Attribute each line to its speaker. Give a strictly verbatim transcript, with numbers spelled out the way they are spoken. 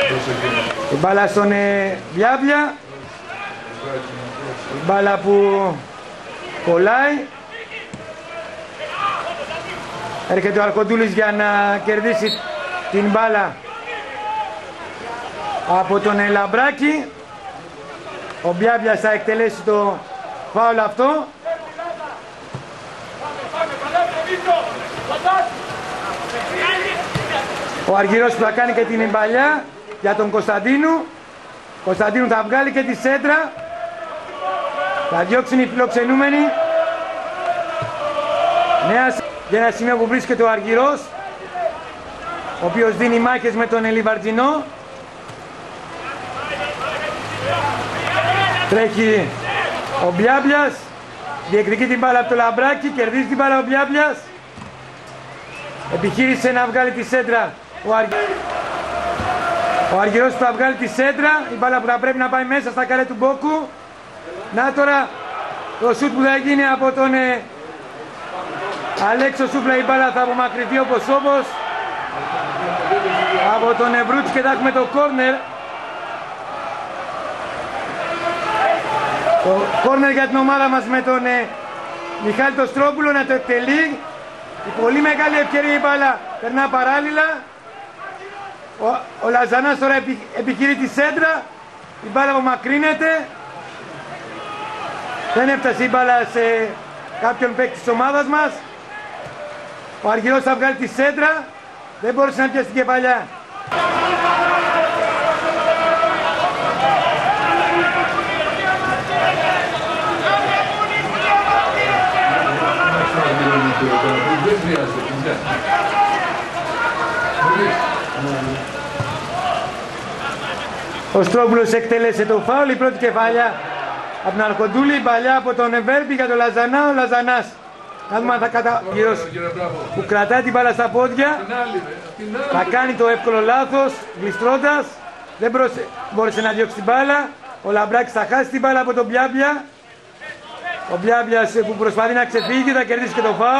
Speaker 1: Η μπάλα στον ε, Μπιάμπια. Η μπάλα που κολλάει. Έρχεται ο Αρκοντούλης για να κερδίσει την μπάλα από τον ε, Λαμπράκη. Ο Μπιάμπιας θα εκτελέσει το φάουλ αυτό. Ο Αργυρός που θα κάνει και την εμπαλιά για τον Κωνσταντίνου. Κωνσταντίνου θα βγάλει και τη σέντρα. Θα διώξουν οι φιλοξενούμενοι. Νέα για ένα σημείο που βρίσκεται ο Αργυρός, ο οποίος δίνει μάχες με τον Λιβαρτζινό. Τρέχει ο Μπιάμπιας, διεκδικεί την μπάλα από το Λαμπράκι, κερδίζει την μπάλα ο Μπιάμπιας. Επιχείρησε να βγάλει τη σέντρα ο, Αργ... ο Αργυρός που θα βγάλει τη σέντρα, η μπάλα που θα πρέπει να πάει μέσα στα καρέ του Μπόκου. Να τώρα το σούτ που θα γίνει από τον ε... Αλέξο Σούφλα, η μπάλα θα απομακρυνθεί όπως όπως από τον Ευρούτς και θα έχουμε το κόρνερ. Το κόρνερ για την ομάδα μας με τον ε... Μιχάλη το Στρόμπουλο να το εκτελεί. Η πολύ μεγάλη ευκαιρία, η μπάλα περνά παράλληλα. Ο, ο Λαζανάς τώρα επι, επιχειρεί τη σέντρα. Η μπάλα απομακρύνεται. Δεν έφτασε η μπάλα σε κάποιον παίκτη της ομάδας μας. Ο Αργυρός θα βγάλει τη σέντρα. Δεν μπόρεσε να πιάσει την κεφαλιά. Ο Στρόμπουλος εκτέλεσε το φάουλ, η πρώτη κεφαλιά από τον Αρκοντούλη, η παλιά από τον Εβέρμπη για τον Λαζανά, ο Λαζανάς. Να δούμε αν θα καταγυρώσει. Που κρατάει την μπάλα στα πόδια, θα κάνει το εύκολο λάθος, γλιστρώντας, δεν μπόρεσε να διώξει την μπάλα. Ο Λαμπράκης θα χάσει την μπάλα από τον Μπιάμπια. Ο Μπιάμπιας που προσπαθεί να ξεφύγει θα κερδίσει και το φάουλ.